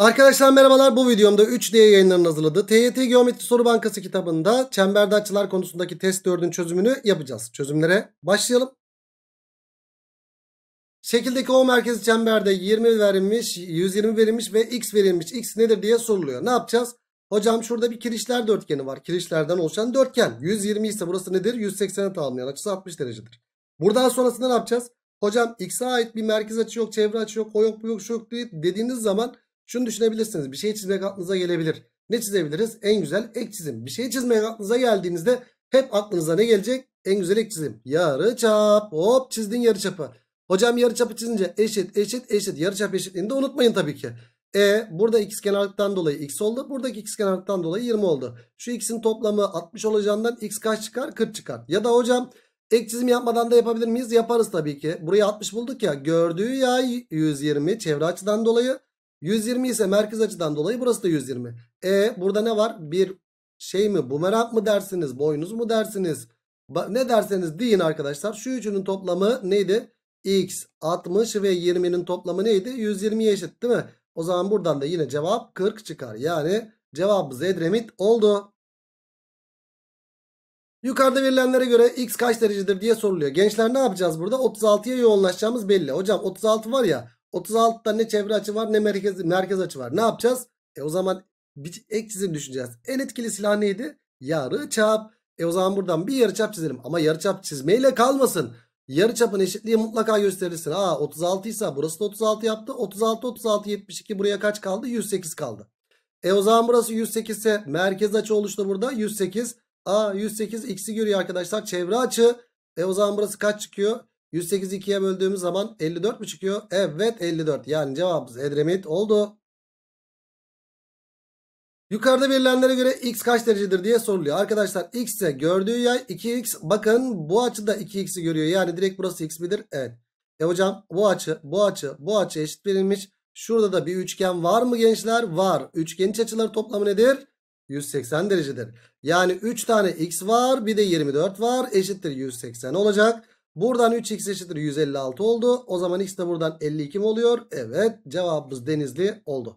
Arkadaşlar merhabalar, bu videomda 3D yayınlarının hazırladığı TYT Geometri Soru Bankası kitabında çemberde açılar konusundaki test 4'ün çözümünü yapacağız. Çözümlere başlayalım. Şekildeki O merkezi çemberde 20 verilmiş, 120 verilmiş ve X verilmiş. X nedir diye soruluyor. Ne yapacağız? Hocam şurada bir kirişler dörtgeni var. Kirişlerden oluşan dörtgen. 120 ise burası nedir? 180'e tamamlayan açısı 60 derecedir. Buradan sonrasında ne yapacağız? Hocam X'e ait bir merkez açı yok, çevre açı yok, o yok, bu yok, şu yok dediğiniz zaman şunu düşünebilirsiniz. Bir şey çizmek aklınıza gelebilir. Ne çizebiliriz? En güzel ek çizim. Bir şey çizmeye aklınıza geldiğinizde hep aklınıza ne gelecek? En güzel ek çizim. Yarıçap. Hop, çizdin yarıçapı. Hocam yarıçapı çizince eşit. Yarıçap eşitliğini de unutmayın tabii ki. Burada ikizkenarlıktan dolayı x oldu. Buradaki ikizkenarlıktan dolayı 20 oldu. Şu x'in toplamı 60 olacağından x kaç çıkar? 40 çıkar. Ya da hocam ek çizim yapmadan da yapabilir miyiz? Yaparız tabii ki. Burayı 60 bulduk ya. Gördüğü yay 120 çevre açıdan dolayı. 120 ise merkez açıdan dolayı burası da 120. Burada ne var? Bir şey mi? Bumerang mı dersiniz? Boynuz mu dersiniz? Ne derseniz deyin arkadaşlar. Şu üçünün toplamı neydi? X 60 ve 20'nin toplamı neydi? 120'ye eşit değil mi? O zaman buradan da yine cevap 40 çıkar. Yani cevabımız Edremit oldu. Yukarıda verilenlere göre x kaç derecedir diye soruluyor. Gençler ne yapacağız burada? 36'ya yoğunlaşacağımız belli. Hocam 36 var ya. 36'da ne çevre açı var ne merkez açı var. Ne yapacağız? O zaman bir ek çizim düşüneceğiz. En etkili silah neydi? Yarıçap. O zaman buradan bir yarıçap çizelim. Ama yarıçap çizmeyle kalmasın. Yarıçapın eşitliği mutlaka gösterirsin. 36 ise burası da 36 yaptı. 36 72 buraya kaç kaldı? 108 kaldı. O zaman burası 108 ise merkez açı oluştu burada. 108. 108 x'i görüyor arkadaşlar. Çevre açı. O zaman burası kaç çıkıyor? 108'i 2'ye böldüğümüz zaman 54 mü çıkıyor? Evet 54. Yani cevabımız Edremit oldu. Yukarıda verilenlere göre x kaç derecedir diye soruluyor. Arkadaşlar x ise gördüğü yay 2x. Bakın bu açıda 2x'i görüyor. Yani direkt burası x midir? Evet. Hocam bu açı eşit verilmiş. Şurada da bir üçgen var mı gençler? Var. Üçgenin iç açıları toplamı nedir? 180 derecedir. Yani 3 tane x var, bir de 24 var, eşittir 180 olacak. Buradan 3x eşittir 156 oldu. O zaman x de buradan 52 mi oluyor? Evet, cevabımız Denizli oldu.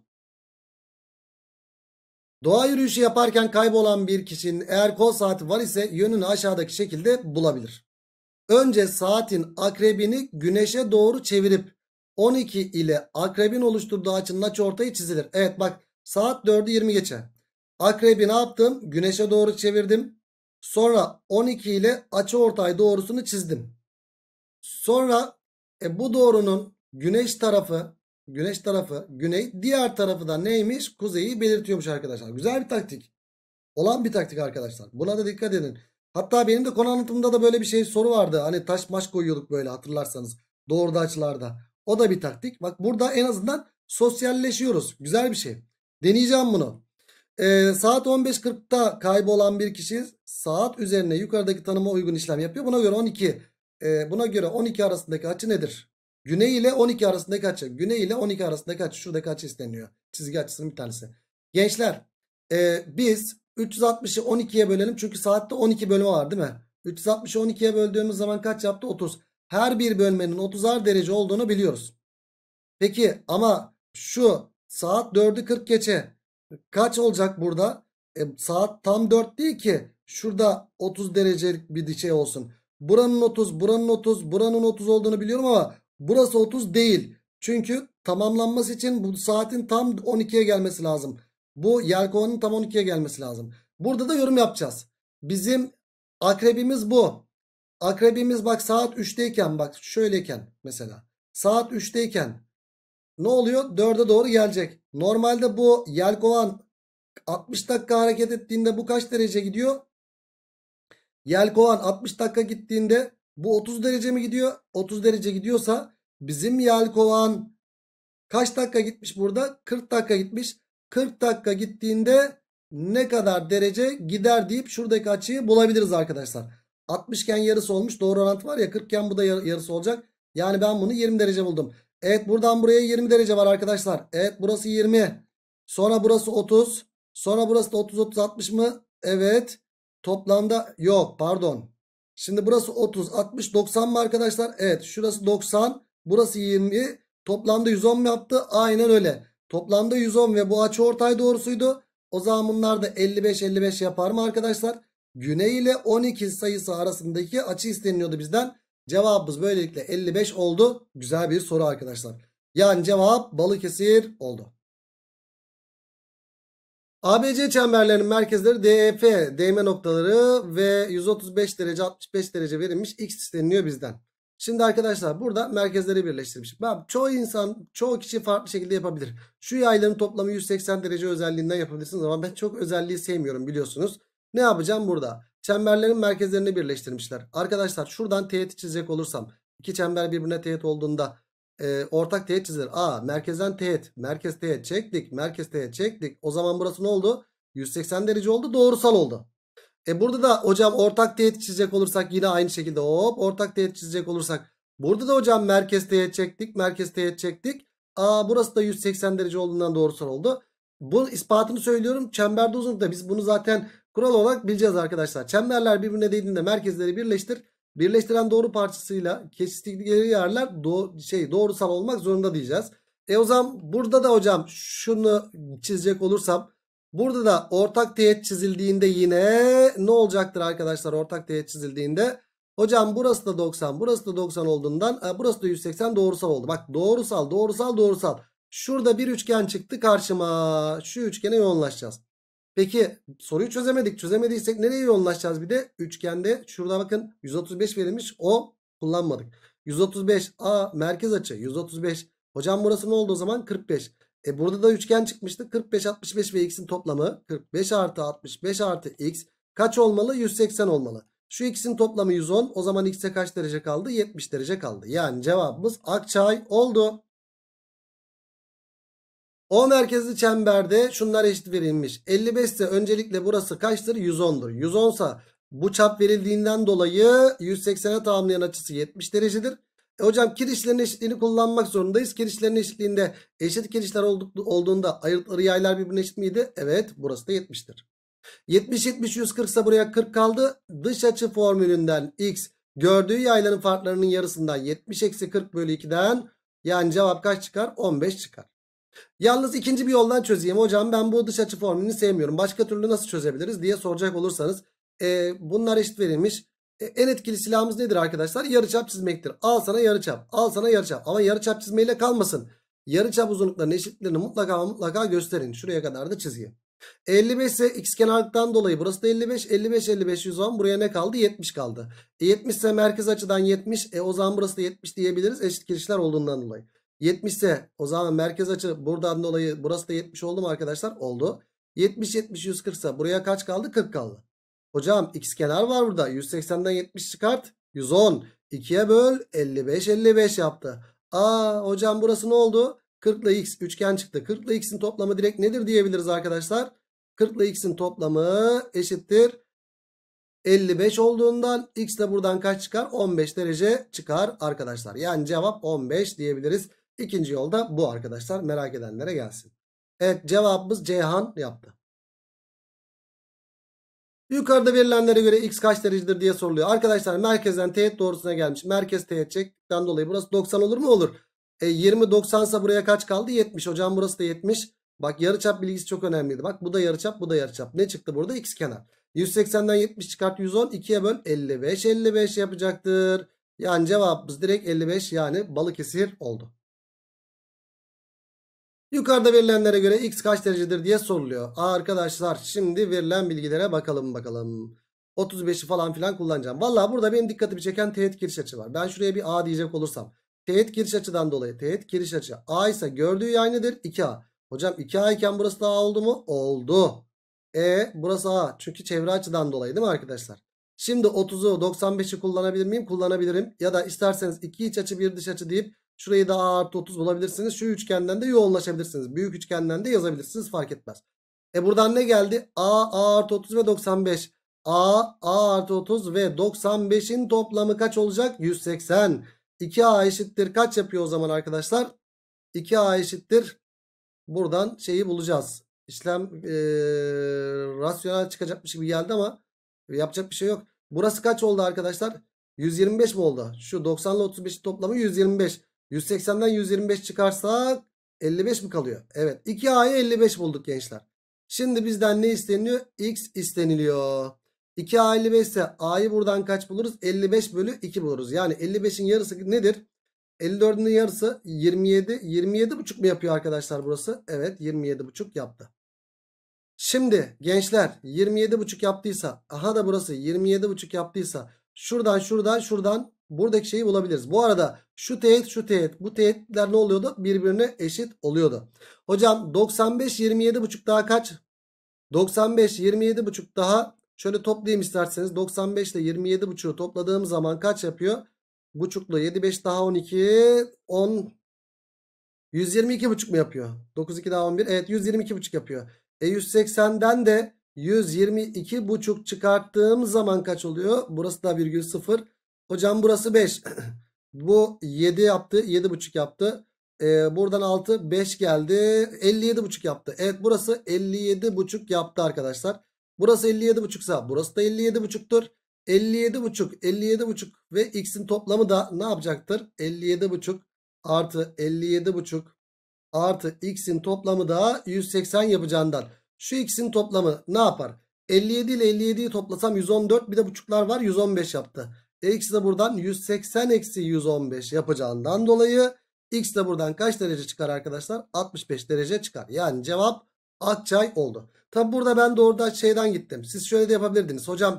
Doğa yürüyüşü yaparken kaybolan bir kişinin eğer kol saati var ise yönünü aşağıdaki şekilde bulabilir. Önce saatin akrebini güneşe doğru çevirip 12 ile akrebin oluşturduğu açının açıortayı çizilir. Evet bak, saat 4'ü 20 geçe. Akrebi ne yaptım? Güneşe doğru çevirdim. Sonra 12 ile açıortay doğrusunu çizdim. Sonra bu doğrunun güneş tarafı güney, diğer tarafı da neymiş? Kuzeyi belirtiyormuş arkadaşlar. Güzel bir taktik. Olan bir taktik arkadaşlar. Buna da dikkat edin. Hatta benim de konu anlatımında da böyle bir şey soru vardı. Hani taş maş koyuyorduk böyle, hatırlarsanız. Doğruda açılarda. O da bir taktik. Bak burada en azından sosyalleşiyoruz. Güzel bir şey. Deneyeceğim bunu. Saat 15.40'da kaybolan bir kişi saat üzerine yukarıdaki tanıma uygun işlem yapıyor. Buna göre 12 arasındaki açı nedir? Güney ile 12 arasındaki açı. Güney ile 12 arasındaki açı. Şuradaki açı isteniyor. Çizgi açısının bir tanesi. Gençler biz 360'ı 12'ye bölelim. Çünkü saatte 12 bölme var değil mi? 360'ı 12'ye böldüğümüz zaman kaç yaptı? 30. Her bir bölmenin 30'ar derece olduğunu biliyoruz. Peki ama şu saat 4'ü 40 geçe kaç olacak burada? Saat tam 4 değil ki. Şurada 30 derecelik bir şey olsun. Buranın 30, buranın 30, buranın 30 olduğunu biliyorum ama burası 30 değil. Çünkü tamamlanması için bu saatin tam 12'ye gelmesi lazım. Bu yelkovanın tam 12'ye gelmesi lazım. Burada da yorum yapacağız. Bizim akrebimiz bu. Akrebimiz bak saat 3'teyken, bak şöyleyken mesela. Saat 3'teyken ne oluyor? 4'e doğru gelecek. Normalde bu yelkovan 60 dakika hareket ettiğinde bu kaç derece gidiyor? Yelkovan 60 dakika gittiğinde bu 30 derece mi gidiyor? 30 derece gidiyorsa bizim yelkovan kaç dakika gitmiş burada? 40 dakika gitmiş. 40 dakika gittiğinde ne kadar derece gider deyip şuradaki açıyı bulabiliriz arkadaşlar. 60 iken yarısı olmuş. Doğru orantı var ya, 40 iken bu da yarısı olacak. Yani ben bunu 20 derece buldum. Evet, buradan buraya 20 derece var arkadaşlar. Evet, burası 20. Sonra burası 30. Sonra burası da 30 60 mı? Evet. Toplamda yok, pardon. Şimdi burası 30 60 90 mı arkadaşlar? Evet, şurası 90. Burası 20. Toplamda 110 mu yaptı? Aynen öyle. Toplamda 110 ve bu açıortay doğrusuydu. O zaman bunlar da 55 yapar mı arkadaşlar? Güney ile 12 sayısı arasındaki açı isteniyordu bizden. Cevabımız böylelikle 55 oldu. Güzel bir soru arkadaşlar. Yani cevap Balıkesir oldu. ABC çemberlerinin merkezleri DEF, değme noktaları ve 135 derece 65 derece verilmiş x isteniyor bizden. Şimdi arkadaşlar burada merkezleri birleştirmiş. Çoğu kişi farklı şekilde yapabilir. Şu yayların toplamı 180 derece özelliğinden yapabilirsiniz ama ben çok özelliği sevmiyorum biliyorsunuz. Ne yapacağım burada? Çemberlerin merkezlerini birleştirmişler. Arkadaşlar şuradan teğet çizecek olursam, iki çember birbirine teğet olduğunda ortak teğet çizilir. Merkezden teğet. Merkez teğet çektik. Merkez teğet çektik. O zaman burası ne oldu? 180 derece oldu. Doğrusal oldu. Burada da hocam ortak teğet çizecek olursak yine aynı şekilde hop ortak teğet çizecek olursak. Burada da hocam merkez teğet çektik. Merkez teğet çektik. Burası da 180 derece olduğundan doğrusal oldu. Bu ispatını söylüyorum. Çemberde uzunlukta biz bunu zaten kural olarak bileceğiz arkadaşlar. Çemberler birbirine değdiğinde merkezleri birleştir. Birleştiren doğru parçasıyla kesiştikleri yerler doğrusal olmak zorunda diyeceğiz. O zaman burada da hocam şunu çizecek olursam, burada da ortak teğet çizildiğinde yine ne olacaktır arkadaşlar? Ortak teğet çizildiğinde hocam burası da 90, burası da 90 olduğundan burası da 180 doğrusal oldu. Bak doğrusal. Şurada bir üçgen çıktı karşıma. Şu üçgene yoğunlaşacağız. Peki soruyu çözemedik. Çözemediysek nereye yoğunlaşacağız bir de? Üçgende şurada bakın 135 verilmiş. O kullanmadık. 135 merkez açı 135. Hocam burası ne oldu o zaman? 45. Burada da üçgen çıkmıştı. 45 65 ve x'in toplamı 45 artı 65 artı x kaç olmalı? 180 olmalı. Şu x'in toplamı 110. O zaman x'e kaç derece kaldı? 70 derece kaldı. Yani cevabımız Akçay oldu. O merkezli çemberde şunlar eşit verilmiş. 55 ise öncelikle burası kaçtır? 110'dur. 110 ise bu çap verildiğinden dolayı 180'e tamamlayan açısı 70 derecedir. Hocam kirişlerin eşitliğini kullanmak zorundayız. Kirişlerin eşitliğinde eşit kirişler olduğunda ayırtları yaylar birbirine eşit miydi? Evet, burası da 70'tir. 70 140 ise buraya 40 kaldı. Dış açı formülünden x gördüğü yayların farklarının yarısından 70 eksi 40 bölü 2'den yani cevap kaç çıkar? 15 çıkar. Yalnız ikinci bir yoldan çözeyim. Hocam ben bu dış açı formülünü sevmiyorum. Başka türlü nasıl çözebiliriz diye soracak olursanız. Bunlar eşit verilmiş. En etkili silahımız nedir arkadaşlar? Yarıçap çizmektir. Al sana yarıçap. Al sana yarıçap. Ama yarıçap çizmeyle kalmasın. Yarıçap uzunluklarının eşitlerini mutlaka gösterin. Şuraya kadar da çizeyim. 55 ise ikizkenarlıktan dolayı burası da 55. 55 110. Buraya ne kaldı? 70 kaldı. 70 ise merkez açıdan 70. O zaman burası da 70 diyebiliriz. Eşit kirişler olduğundan dolayı. 70 ise o zaman merkez açı buradan dolayı burası da 70 oldu mu arkadaşlar? Oldu. 70 140 ise buraya kaç kaldı? 40 kaldı. Hocam ikizkenar var burada. 180'den 70 çıkart. 110. 2'ye böl. 55 yaptı. Hocam burası ne oldu? 40 ile x üçgen çıktı. 40 ile x'in toplamı direkt nedir diyebiliriz arkadaşlar? 40 ile x'in toplamı eşittir 55 olduğundan x de buradan kaç çıkar? 15 derece çıkar arkadaşlar. Yani cevap 15 diyebiliriz. İkinci yolda bu arkadaşlar. Merak edenlere gelsin. Evet, cevabımız Ceyhan yaptı. Yukarıda verilenlere göre x kaç derecedir diye soruluyor. Arkadaşlar merkezden teğet doğrusuna gelmiş. Merkez teğet çektikten dolayı burası 90 olur mu? Olur. 20 90 ise buraya kaç kaldı? 70. Hocam burası da 70. Bak yarıçap bilgisi çok önemliydi. Bak bu da yarıçap, bu da yarıçap. Ne çıktı burada? Xkenar. 180'den 70 çıkart 110. 2'ye böl 55 yapacaktır. Yani cevabımız direkt 55 yani Balıkesir oldu. Yukarıda verilenlere göre x kaç derecedir diye soruluyor. Arkadaşlar şimdi verilen bilgilere bakalım. 35'i falan filan kullanacağım. Valla burada benim dikkatimi çeken teğet giriş açı var. Ben şuraya bir a diyecek olursam. Teğet giriş açıdan dolayı teğet giriş açı a ise gördüğü yay nedir? 2a. Hocam 2a iken burası da a oldu mu? Oldu. Burası a. Çünkü çevre açıdan dolayı değil mi arkadaşlar? Şimdi 30'u 95'i kullanabilir miyim? Kullanabilirim. Ya da isterseniz iki iç açı bir dış açı deyip şurayı da a artı 30 bulabilirsiniz. Şu üçgenden de yoğunlaşabilirsiniz. Büyük üçgenden de yazabilirsiniz. Fark etmez. Buradan ne geldi? A artı 30 ve 95. A artı 30 ve 95'in toplamı kaç olacak? 180. 2A eşittir. Kaç yapıyor o zaman arkadaşlar? 2A eşittir. Buradan şeyi bulacağız. İşlem rasyonel çıkacakmış gibi geldi ama yapacak bir şey yok. Burası kaç oldu arkadaşlar? 125 mi oldu? Şu 90 ile 35'in toplamı 125. 180'den 125 çıkarsak 55 mi kalıyor? Evet. 2A'yı 55 bulduk gençler. Şimdi bizden ne isteniliyor? X isteniliyor. 2A 55 ise A'yı buradan kaç buluruz? 55 bölü 2 buluruz. Yani 55'in yarısı nedir? 54'ün yarısı 27. 27 buçuk mu yapıyor arkadaşlar burası? Evet, 27 buçuk yaptı. Şimdi gençler 27 buçuk yaptıysa, aha da burası 27 buçuk yaptıysa, şuradan buradaki şeyi bulabiliriz. Bu arada şu teğet şu teğet, bu teğetler ne oluyordu? Birbirine eşit oluyordu. Hocam 95 27 buçuk daha kaç? 95 27 buçuk daha, şöyle toplayayım isterseniz. 95 ile 27 buçuğu topladığım zaman kaç yapıyor? Buçuklu 7 5 daha 12 10 122 buçuk mu yapıyor? 9 2 daha 11. Evet, 122 buçuk yapıyor. 180'den de 122 buçuk çıkarttığım zaman kaç oluyor? Burası da virgül 0. Hocam burası 5. Bu 7 yaptı. 7 buçuk yaptı. Buradan 6 5 geldi. 57 buçuk yaptı. Evet, burası 57 buçuk yaptı arkadaşlar. Burası 57 buçuksa burası da 57 buçuktur. 57 buçuk 57 buçuk ve x'in toplamı da ne yapacaktır? 57 buçuk artı 57 buçuk artı x'in toplamı da 180 yapacağından. Şu x'in toplamı ne yapar? 57 ile 57'yi toplasam 114, bir de buçuklar var, 115 yaptı. X de buradan 180 eksi 115 yapacağından dolayı x de buradan kaç derece çıkar arkadaşlar? 65 derece çıkar. Yani cevap Akçay oldu. Tabi burada ben doğrudan şeyden gittim. Siz şöyle de yapabilirdiniz. Hocam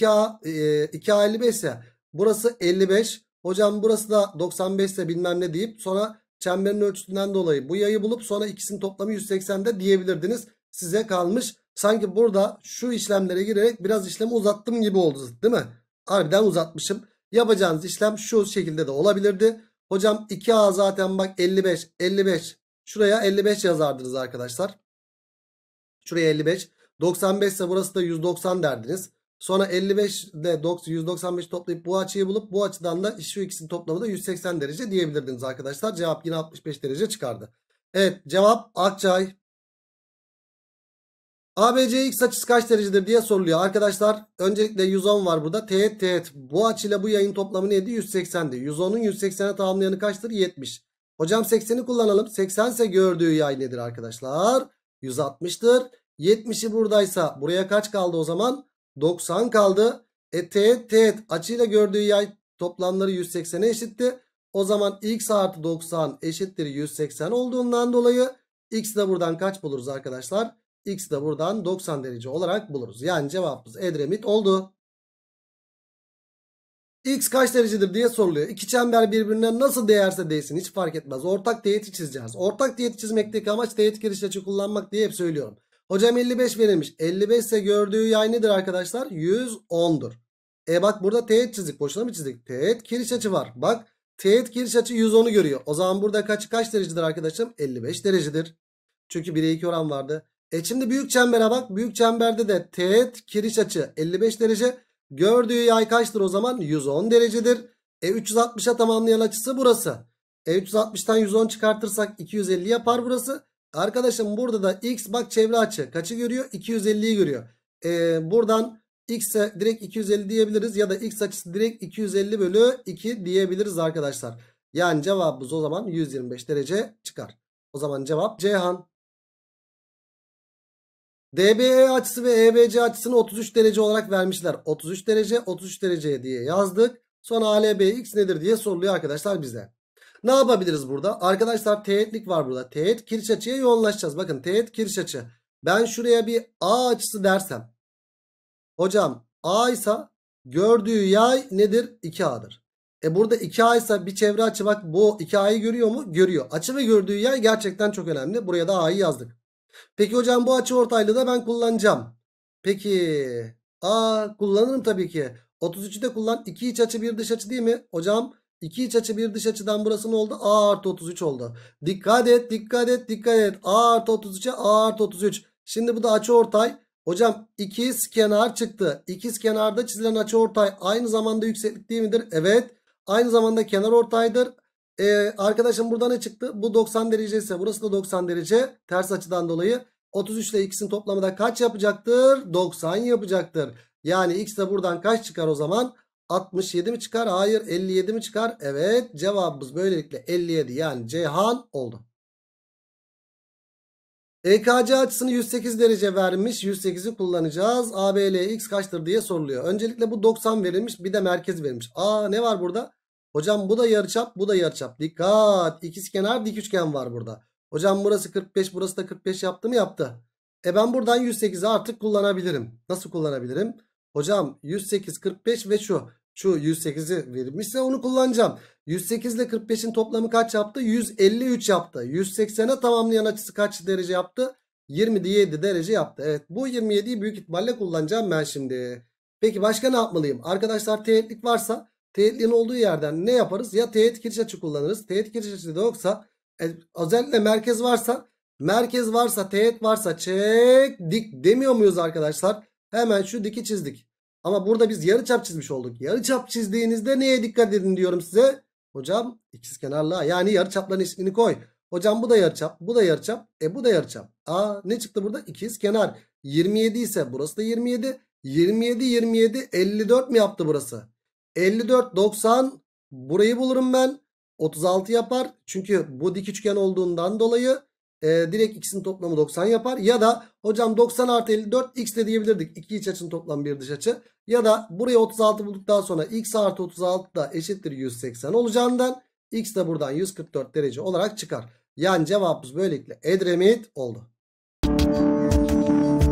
2A 55 ise burası 55. Hocam burası da 95 ise bilmem ne deyip sonra çemberin ölçüsünden dolayı bu yayı bulup sonra ikisinin toplamı 180'de diyebilirdiniz. Size kalmış. Sanki burada şu işlemlere girerek biraz işlemi uzattım gibi oldu, değil mi? Harbiden uzatmışım. Yapacağınız işlem şu şekilde de olabilirdi. Hocam 2A zaten bak 55 55. Şuraya 55 yazardınız arkadaşlar. Şuraya 55. 95 ise burası da 190 derdiniz. Sonra 55 ile 195 toplayıp bu açıyı bulup bu açıdan da şu ikisinin toplamı da 180 derece diyebilirdiniz arkadaşlar. Cevap yine 65 derece çıkardı. Evet, cevap Akçay. ABC x açısı kaç derecedir diye soruluyor. Arkadaşlar öncelikle 110 var burada. Teğet teğet. Bu açıyla bu yayın toplamı neydi? 180'di. 110'un 180'e tamamlayanı kaçtır? 70. Hocam 80'i kullanalım. 80 ise gördüğü yay nedir arkadaşlar? 160'tır. 70'i buradaysa buraya kaç kaldı o zaman? 90 kaldı. Teğet teğet açıyla gördüğü yay toplamları 180'e eşitti. O zaman x artı 90 eşittir 180 olduğundan dolayı x de buradan kaç buluruz arkadaşlar? X de buradan 90 derece olarak buluruz. Yani cevabımız Edremit oldu. X kaç derecedir diye soruluyor. İki çember birbirine nasıl değerse değsin hiç fark etmez. Ortak teğeti çizeceğiz. Ortak teğeti çizmekteki amaç teğet giriş açı kullanmak diye hep söylüyorum. Hocam 55 verilmiş. 55 ise gördüğü yay nedir arkadaşlar? 110'dur. Bak burada teğet çizdik. Boşuna mı çizdik? Teğet giriş açı var. Bak teğet giriş açı 110'u görüyor. O zaman burada kaç derecedir arkadaşım? 55 derecedir. Çünkü 1'e 2 oran vardı. Şimdi büyük çembere bak. Büyük çemberde de teğet kiriş açı 55 derece. Gördüğü yay kaçtır o zaman? 110 derecedir. 360'a tamamlayan açısı burası. 360'tan 110 çıkartırsak 250 yapar burası. Arkadaşım burada da x bak çevre açı kaçı görüyor? 250'yi görüyor. Buradan x'e direkt 250 diyebiliriz. Ya da x açısı direkt 250 bölü 2 diyebiliriz arkadaşlar. Yani cevabımız o zaman 125 derece çıkar. O zaman cevap Ceyhan. DBE açısı ve EBC açısını 33 derece olarak vermişler. 33 derece 33 derece diye yazdık. Sonra ALBX nedir diye soruluyor arkadaşlar bize. Ne yapabiliriz burada? Arkadaşlar teğetlik var burada. Teğet kiriş açıya yoğunlaşacağız. Bakın teğet kiriş açı. Ben şuraya bir A açısı dersem. Hocam A ise gördüğü yay nedir? 2A'dır. Burada 2A ise bir çevre açı bak bu 2A'yı görüyor mu? Görüyor. Açı ve gördüğü yay gerçekten çok önemli. Buraya da A'yı yazdık. Peki hocam bu açıortaylığı da ben kullanacağım. Peki kullanırım tabii ki. 33'ü de kullan. 2 iç açı bir dış açı değil mi? Hocam 2 iç açı bir dış açıdan burası ne oldu? A artı 33 oldu. Dikkat et dikkat et dikkat et. A artı 33'e A artı 33. Şimdi bu da açıortay. Hocam ikiz kenar çıktı. İkiz kenarda çizilen açıortay aynı zamanda yükseklik değil midir? Evet. Aynı zamanda kenar ortaydır. Arkadaşım burada ne çıktı? Bu 90 derece ise burası da 90 derece. Ters açıdan dolayı 33 ile x'in toplamı da kaç yapacaktır? 90 yapacaktır. Yani x de buradan kaç çıkar o zaman? 67 mi çıkar? Hayır, 57 mi çıkar? Evet, cevabımız böylelikle 57, yani Ceyhan oldu. EKC açısını 108 derece vermiş. 108'i kullanacağız. ABLX kaçtır diye soruluyor. Öncelikle bu 90 verilmiş. Bir de merkez verilmiş. Ne var burada? Hocam bu da yarıçap, bu da yarıçap. Dikkat. İkizkenar dik üçgen var burada. Hocam burası 45, burası da 45 yaptı mı? Yaptı. Ben buradan 108'i artık kullanabilirim. Nasıl kullanabilirim? Hocam 108, 45 ve şu 108'i verilmişse onu kullanacağım. 108 ile 45'in toplamı kaç yaptı? 153 yaptı. 180'e tamamlayan açısı kaç derece yaptı? 27 derece yaptı. Evet, bu 27'yi büyük ihtimalle kullanacağım ben şimdi. Peki başka ne yapmalıyım? Arkadaşlar teğetlik varsa teğetliğin olduğu yerden ne yaparız? Ya teğet kiriş açı kullanırız. Teğet kiriş açı da yoksa özellikle merkez varsa teğet varsa çek dik demiyor muyuz arkadaşlar? Hemen şu diki çizdik. Ama burada biz yarıçap çizmiş olduk. Yarıçap çizdiğinizde neye dikkat edin diyorum size? Hocam ikizkenarlığa, yani yarıçapların eşitliğini koy. Hocam bu da yarıçap, bu da yarıçap, bu da yarıçap. Ne çıktı burada? İkizkenar. 27 ise burası da 27. 27 54 mi yaptı burası? 54 90, burayı bulurum ben. 36 yapar. Çünkü bu dik üçgen olduğundan dolayı direkt x'in toplamı 90 yapar. Ya da hocam 90 artı 54 x de diyebilirdik. İki iç açının toplamı bir dış açı. Ya da buraya 36 bulduktan sonra x artı 36 da eşittir 180 olacağından x de buradan 144 derece olarak çıkar. Yani cevabımız böylelikle Edremit oldu.